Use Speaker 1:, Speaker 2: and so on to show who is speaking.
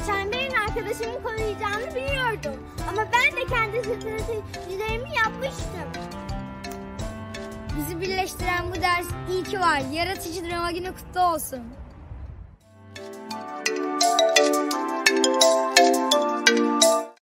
Speaker 1: Sen benim arkadaşımı koruyacağını biliyordum. Ama ben de kendi stratejilerimi yapmıştım.
Speaker 2: Bizi birleştiren bu ders iyi ki var. Yaratıcı drama günü kutlu olsun.